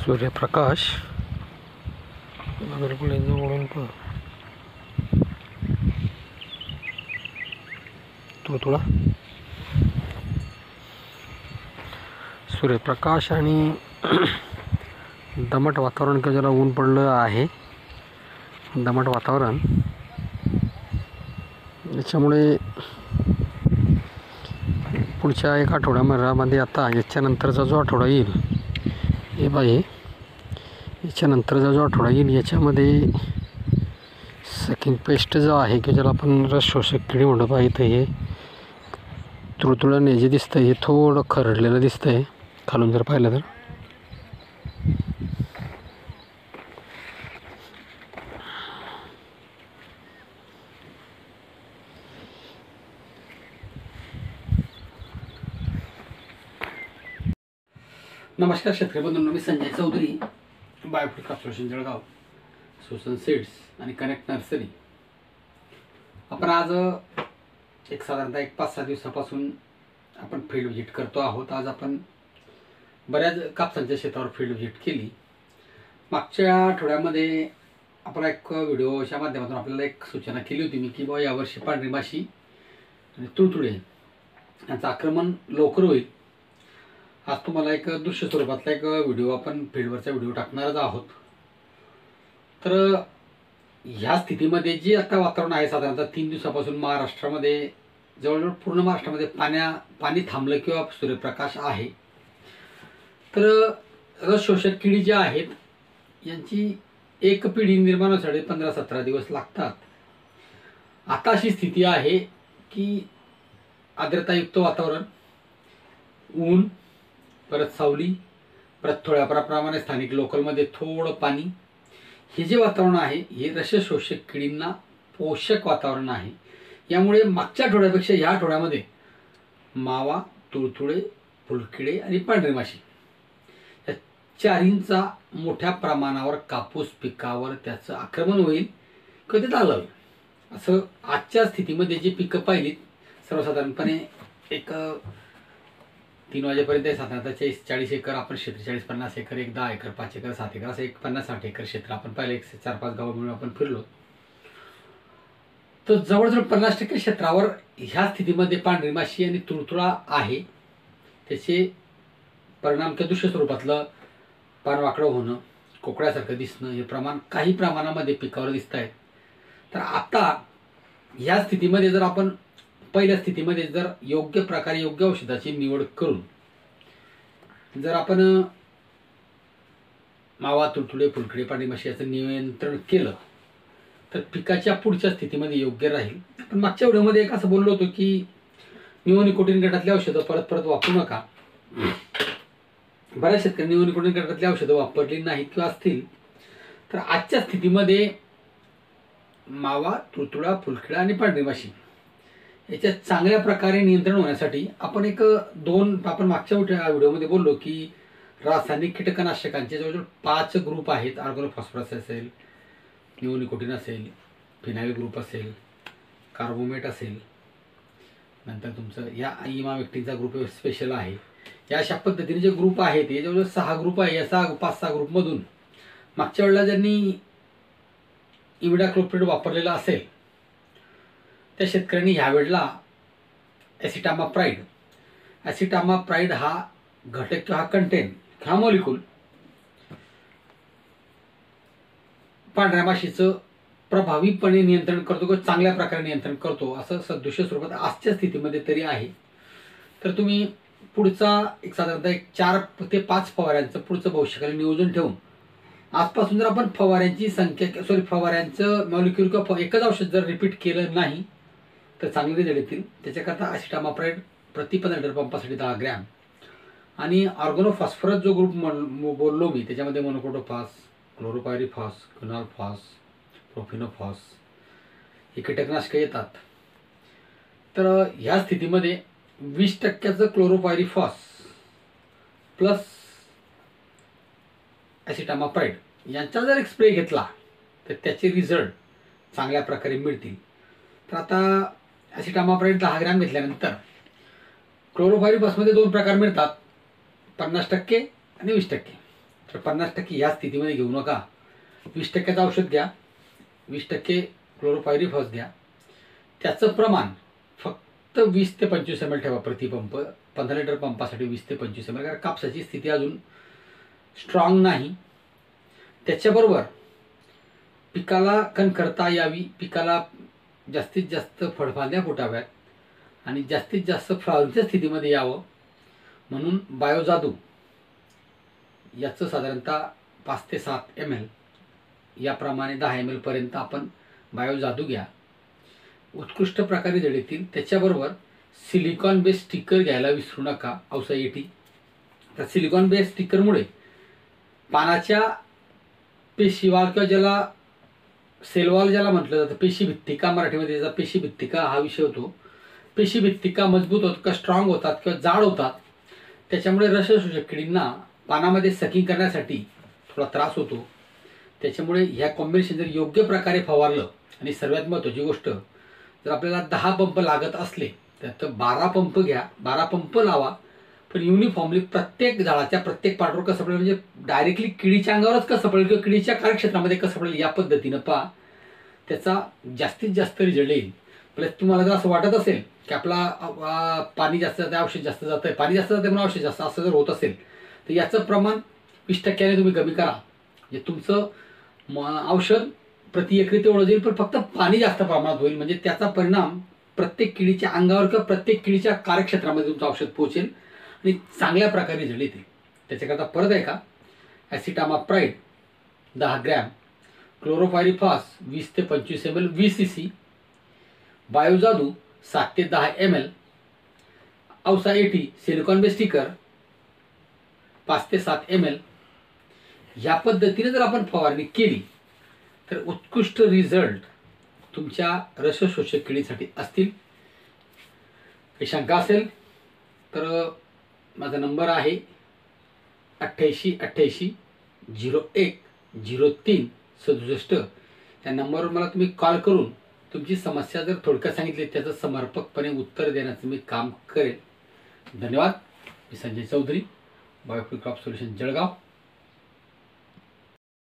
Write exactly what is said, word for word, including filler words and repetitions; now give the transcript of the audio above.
सूर्यप्रकाश बिलकुल जवळून पहा तुळतुळा सूर्यप्रकाश आणि दमट वातावरण किंवा ज्याला ऊन पडलं आहे, दमट वातावरण याच्यामुळे पुढच्या एक आठवड्यामध्ये आता याच्यानंतरचा जो आठवडा येईल हे बाई याच्यानंतरचा जो आठवडा येईल याच्यामध्ये सकिंग पेस्ट जो आहे की ज्याला आपण रस शोषक किडी म्हणतो पहा, इथं हे तुळतुळाने जे दिसतं हे थोडं खरडलेलं दिसतंय खालून जर पाहिलं तर. नमस्कार शेतकरी बंधूंनो, मी संजय चौधरी, बायोफ्रूट कॉर्पोरेशन जळगाव, सोसन सीड्स आणि कनेक्ट नर्सरी. आपण आज एक साधारणतः एक पाच सहा दिवसापासून आपण फील्ड व्हिजिट करतो आहोत. आज आपण बऱ्याच कापसांच्या शेतावर फील्ड व्हिजिट केली. मागच्या आठवड्यामध्ये आपण एक व्हिडिओच्या माध्यमातून आपल्याला एक सूचना केली होती मी की बाबा यावर्षी पांढरी माशी आणि तुळतुळे यांचं आक्रमण लवकर होईल. आज तुम्हाला एक दृश्य स्वरूपातला एक व्हिडिओ आपण फील्डवरचा व्हिडिओ टाकणारच आहोत. तर ह्या स्थितीमध्ये जे आता वातावरण आहे, साधारणतः तीन दिवसापासून महाराष्ट्रामध्ये जवळजवळ पूर्ण महाराष्ट्रामध्ये पाण्या पाणी थांबलं किंवा सूर्यप्रकाश आहे. तर रस शोषक किडी ज्या आहेत यांची एक पिढी निर्माण होण्यासाठी पंधरा सतरा दिवस लागतात. आता अशी स्थिती आहे की आर्द्रतायुक्त वातावरण, ऊन, परत सावली, परत थोड्या प्रमाणात स्थानिक लोकलमध्ये थोडं पाणी, हे जे वातावरण आहे हे रस शोषक किडींना पोषक वातावरण आहे. यामुळे मागच्या आठवड्यापेक्षा ह्या आठवड्यामध्ये मावा, तुळतुळे, फुलकिडे आणि पांढरी माशी या चारींचा मोठ्या प्रमाणावर कापूस पिकावर त्याचं आक्रमण होईल किंवा ते चालवेल. असं आजच्या स्थितीमध्ये जे पिकं पाहिलीत सर्वसाधारणपणे एक तीन वाजेपर्यंत साधारणतः चाळीस चाळीस एकर आपण क्षेत्र, चाळीस पन्नास एकर, एक दहा एकर, पाच एकर, सात एकर, असं एक पन्नास साठ एकर क्षेत्र आपण पाहिलं. एक चार पाच गावं मिळून आपण फिरलो. तर जवळजवळ पन्नास टक्के क्षेत्रावर ह्या स्थितीमध्ये पांढरी माशी आणि तुळतुळा आहे. त्याचे परिणाम किंवा दृश्य स्वरूपातलं पान वाकडं होणं, कोकड्यासारखं दिसणं हे प्रमाण काही प्रमाणामध्ये पिकावर दिसत आहेत. तर आता ह्या स्थितीमध्ये जर आपण पहिल्या स्थितीमध्ये जर योग्य प्रकारे योग्य औषधाची निवड करून जर आपण मावा, तुळतुळे, फुलकिडे, पांढरी माशी याचं नियंत्रण केलं तर पिकाच्या पुढच्या स्थितीमध्ये योग्य राहील. पण मागच्या व्हिडिओमध्ये एक असं बोललो होतो की निओनिकोटीन गटातली औषधं परत परत वापरू नका. बऱ्याच शेतकऱ्यांनी निओनिकोटीन गटातली औषधं वापरली नाहीत किंवा असतील तर आजच्या स्थितीमध्ये मावा, तुळतुळा, फुलकिडा आणि पांढरी माशी याच्या चांगल्या प्रकारे नियंत्रण होण्यासाठी आपण एक दोन आपण मागच्या व्हिडिओमध्ये बोललो की रासायनिक कीटकनाशकांचे जवळजवळ पाच ग्रुप आहेत. ऑर्गनोफॉस्फरस असेल, निओनिकोटीन असेल, फिनाइल ग्रुप असेल, कार्बोमेट असेल, नंतर तुमचं या इमामेक्टिनचा ग्रुप स्पेशल आहे. या अशा पद्धतीने जे ग्रुप आहेत हे जवळजवळ सहा ग्रुप आहे. या सहा पाच सहा ग्रुपमधून मागच्या वेळेला ज्यांनी इमिडाक्लोप्रिड वापरलेला असेल त्या शेतकऱ्यांनी ह्या वेळेला ॲसिटामाप्राइड ॲसिटामाप्राइड हा घटक किंवा हा कंटेन हा मॉलिक्यूल पांढऱ्या माशीचं प्रभावीपणे नियंत्रण करतो किंवा चांगल्या प्रकारे नियंत्रण करतो असं सदृश्य स्वरूपात आजच्या स्थितीमध्ये तरी आहे. तर तुम्ही पुढचा एक साधारणतः एक चार ते पाच फवाऱ्यांचं पुढचं भविष्यकालीन नियोजन ठेवून आजपासून जर आपण फवाऱ्यांची संख्या सॉरी फवाऱ्यांचं मॉलिक्यूल किंवा एकच औषध जर रिपीट केलं नाही तर चांगले रिझल्ट येतील. त्याच्याकरता ॲसिटामाप्राइड प्रति पंधरा लिटर पंपासाठी दहा ग्रॅम आणि ऑर्गनोफॉस्फरस जो ग्रुप बोललो मी त्याच्यामध्ये मोनोक्रोटोफॉस, क्लोरोपायरिफॉस, क्विनॉलफॉस, प्रोफिनोफॉस ही कीटकनाशकं येतात. तर ह्या स्थितीमध्ये वीस टक्क्याचं क्लोरोपायरिफॉस प्लस ॲसिटामाप्राइड यांचा जर एक स्प्रे घेतला तर त्याचे रिझल्ट चांगल्या प्रकारे मिळतील. तर आता ॲसिटामाप्राइड दहा ग्रॅम घेतल्यानंतर क्लोरोपायरिफॉसमध्ये दोन प्रकार मिळतात, पन्नास टक्के आणि वीस टक्के. तर पन्नास टक्के ह्या स्थितीमध्ये घेऊ नका. वीस टक्क्याचं औषध घ्या, वीस टक्के क्लोरोपायरिफॉस घ्या. त्याचं प्रमाण फक्त वीस ते पंचवीस एम एल ठेवा प्रतिपंप. पंधरा लिटर पंपासाठी वीस ते पंचवीस एम एल, कारण कापसाची स्थिती अजून स्ट्रॉंग नाही. त्याच्याबरोबर पिकाला कणखरता यावी, पिकाला जास्तीत जास्त फळफांद्या फुटाव्यात आणि जास्तीत जास्त फ्लॉवरिंगच्या स्थितीमध्ये यावं म्हणून बायोजादू याचं साधारणतः पाच ते सात एम एल याप्रमाणे दहा एम एलपर्यंत आपण बायोजादू घ्या. उत्कृष्ट प्रकारे जड येतील. त्याच्याबरोबर सिलिकॉन बेस स्टिकर घ्यायला विसरू नका औषधासाठी. तर सिलिकॉन बेस स्टिकरमुळे पानाच्या पेशीवाल किंवा ज्याला सेलवॉल ज्याला म्हटलं जातं, पेशीभित्तिका मराठीमध्ये त्याचा पेशीभित्तिका हा विषय होतो. पेशीभित्तिका मजबूत होतात का स्ट्रॉंग होतात किंवा जाड होतात. त्याच्यामुळे रसशोषक किडींना पानामध्ये सकिंग करण्यासाठी थोडा त्रास होतो. त्याच्यामुळे ह्या कॉम्बिनेशन जर योग्य प्रकारे फवारलं, आणि सर्वात महत्त्वाची गोष्ट, जर आपल्याला दहा पंप लागत असले तर बारा पंप घ्या, बारा पंप लावा. पण युनिफॉर्मली प्रत्येक झाडाच्या प्रत्येक पाठवर कसं पडेल, म्हणजे डायरेक्टली किडीच्या अंगावरच कसं पडेल किंवा किडीच्या कार्यक्षेत्रामध्ये कसं पडेल या पद्धतीनं पहा. त्याचा जास्तीत जास्त रिझल्ट येईल. प्लस तुम्हाला जर असं वाटत असेल की आपला पाणी जास्त जातं, औषध जास्त जातं आहे, पाणी जास्त जातं म्हणून औषध जास्त, असं जर होत असेल तर याचं प्रमाण वीस टक्क्याने तुम्ही कमी करा. म्हणजे तुमचं औषध प्रति एकरी तेवढं जाईल, पण फक्त पाणी जास्त प्रमाणात होईल. म्हणजे त्याचा परिणाम प्रत्येक किडीच्या अंगावर किंवा प्रत्येक किडीच्या कार्यक्षेत्रामध्ये तुमचं औषध पोहोचेल आणि चांगल्या प्रकारे रिझल्ट येतील. त्याच्याकरता परत आहे का, ॲसिटामाप्राइड दहा ग्रॅम, क्लोरोपायरिफॉस वीस ते पंचवीस एम एल वीस सी सी, बायोजादू सात ते दहा एम एल, औसा एटी सिलिकॉन बेस स्टिकर पाच ते सात एम एल. ह्या पद्धतीने जर आपण फवारणी केली तर उत्कृष्ट रिझल्ट तुमच्या रसशोषक किडीसाठी असतील. काही शंका असेल तर माझा नंबर आहे अठ्ठ्याऐंशी अठ्ठ्याऐंशी झिरो एक झिरो तीन सदुसष्ट. त्या नंबरवर मला तुम्ही कॉल करून तुमची समस्या जर थोडक्यात सांगितली त्याचं समर्पकपणे उत्तर देण्याचं मी काम करेन. धन्यवाद. मी Sanjay Chaudhari, bio free crop solution Jalgaon.